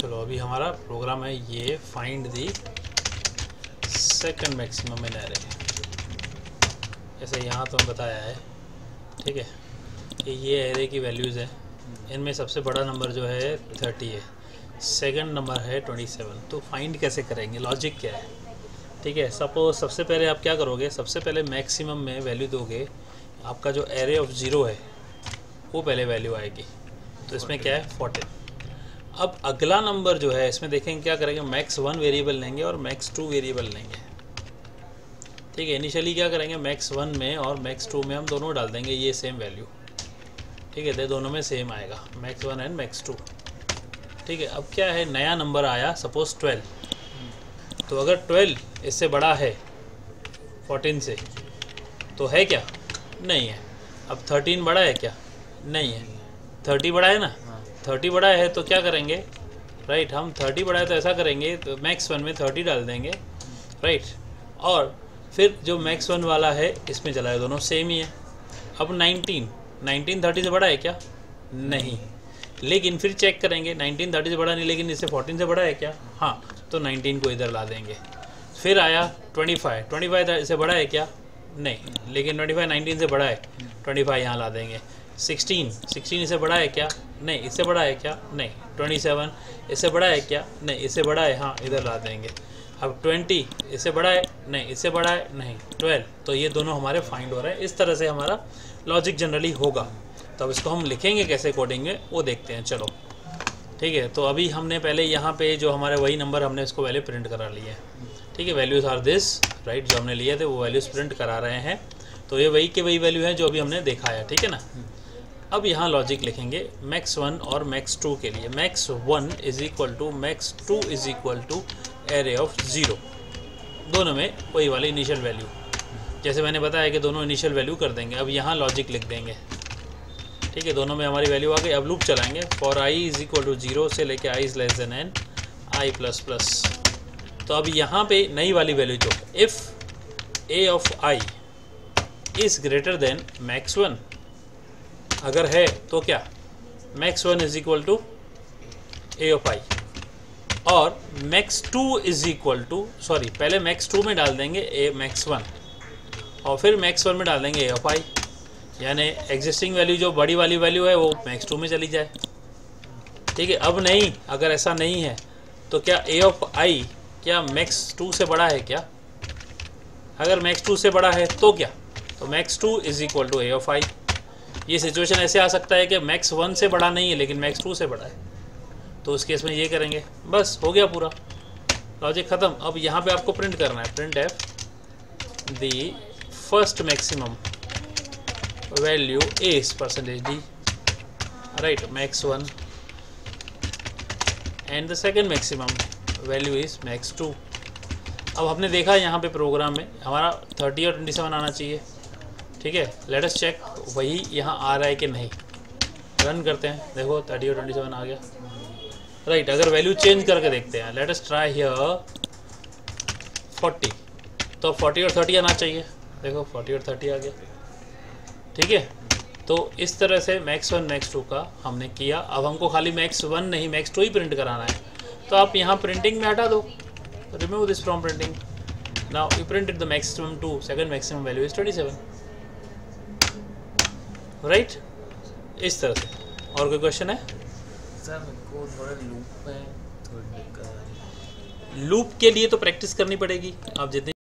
चलो अभी हमारा प्रोग्राम है ये find the second maximum in array. जैसे यहाँ तो बताया है, ठीक है, कि ये एरे की वैल्यूज़ है, इनमें सबसे बड़ा नंबर जो है 30 है, सेकंड नंबर है 27। तो फाइंड कैसे करेंगे, लॉजिक क्या है? ठीक है, सपोज सबसे पहले आप क्या करोगे, सबसे पहले मैक्सिमम में वैल्यू दोगे, आपका जो एरे ऑफ 0 है वो पहले वैल्यू आएगी, तो इसमें क्या है 14। अब अगला नंबर जो है इसमें देखेंगे क्या करेंगे, मैक्स 1 वेरिएबल लेंगे और मैक्स 2 वेरिएबल लेंगे। ठीक है, इनिशियली क्या करेंगे, मैक्स 1 में और मैक्स 2 में हम दोनों डाल देंगे ये सेम वैल्यू। ठीक है, तो दोनों में सेम आएगा, मैक्स 1 एंड मैक्स 2। ठीक है, अब क्या है, नया नंबर आया सपोज 12। तो अगर 12 इससे बड़ा है 14 से तो है क्या, नहीं है। अब 13 बड़ा है क्या, नहीं है। 30 बड़ा है ना, 30 बड़ा है तो क्या करेंगे, राइट, हम 30 बड़ा है तो ऐसा करेंगे, तो मैक्स 1 में 30 डाल देंगे, राइट, और फिर जो मैक्स 1 वाला है इसमें चला है, दोनों सेम ही है। अब 19 30 से बड़ा है क्या, नहीं, लेकिन फिर चेक करेंगे 19 30 से बड़ा नहीं, लेकिन इससे 14 से बड़ा है क्या, हाँ, तो 19 को इधर ला देंगे। फिर आया 25 से बड़ा है क्या, नहीं, लेकिन 25 19 से बड़ा है, 25 यहाँ ला देंगे। 16 इससे बड़ा है क्या, नहीं, इससे बड़ा है क्या, नहीं। 27 इससे बड़ा है क्या, नहीं, इससे बड़ा है, हाँ, इधर ला देंगे। अब 20 इससे बड़ा है, नहीं, इससे बड़ा है, नहीं। 12, तो ये दोनों हमारे फाइंड हो रहे हैं। इस तरह से हमारा लॉजिक जनरली होगा। तो अब इसको हम लिखेंगे कैसे कोडिंग में वो देखते हैं, चलो। ठीक है, तो अभी हमने पहले यहाँ पे जो हमारे वही नंबर हमने इसको पहले प्रिंट करा लिए हैं। ठीक है, वैल्यूज़ आर दिस, राइट, जो हमने लिए थे वो वैल्यूज़ प्रिंट करा रहे हैं। तो ये वही के वही वैल्यू है जो अभी हमने देखा है, ठीक है ना। अब यहाँ लॉजिक लिखेंगे मैक्स 1 और मैक्स 2 के लिए। Max 1 is equal to max 2 is equal to array of 0, दोनों में वही वाली इनिशियल वैल्यू, जैसे मैंने बताया कि दोनों इनिशियल वैल्यू कर देंगे। अब यहाँ लॉजिक लिख देंगे, ठीक है, दोनों में हमारी वैल्यू आ गई। अब लूप चलाएंगे, for i is equal to 0 से लेके i is less than n i plus plus. तो अब यहाँ पे नई वाली वैल्यू जो if a of i is greater than max 1, अगर है तो क्या, max 1 is equal to a of i, और max 2 is equal to, sorry, पहले मैक्स 2 में डाल देंगे ए मैक्स 1 और फिर मैक्स 1 में डाल देंगे ए ऑफ आई, यानी एग्जिस्टिंग वैल्यू जो बड़ी वाली वैल्यू है वो मैक्स 2 में चली जाए। ठीक है, अब नहीं, अगर ऐसा नहीं है तो क्या ए ऑफ आई क्या मैक्स 2 से बड़ा है क्या, अगर मैक्स 2 से बड़ा है तो क्या, तो max 2 is equal to a of i. ये सिचुएशन ऐसे आ सकता है कि मैक्स 1 से बड़ा नहीं है लेकिन मैक्स 2 से बड़ा है, तो उस केस में ये करेंगे, बस हो गया पूरा लॉजिक ख़त्म। अब यहाँ पे आपको प्रिंट करना है, print f the first maximum value is percentage d, right, max 1 and the second maximum value is max 2। अब हमने देखा यहाँ पे प्रोग्राम में हमारा 30 और 27 आना चाहिए। ठीक है, लेट अस चेक वही यहाँ आ रहा है कि नहीं। रन करते हैं, देखो 30 और 27 आ गया, राइट। अगर वैल्यू चेंज करके देखते हैं, लेट अस ट्राई हियर 40, तो 40 और 30 आना चाहिए, देखो 40 और 30 आ गया। ठीक है, तो इस तरह से मैक्स 1 मैक्स 2 का हमने किया। अब हमको खाली मैक्स 1 नहीं मैक्स 2 ही प्रिंट कराना है, तो आप यहाँ प्रिंटिंग में हटा दो, remove this from printing. Now you printed the maximum 2, second maximum value is 27, right. इस तरह से। और कोई क्वेश्चन है सर? को थोड़ा लूप है, थोड़ी दिक्कत आ रही है। लूप के लिए तो प्रैक्टिस करनी पड़ेगी, आप जितनी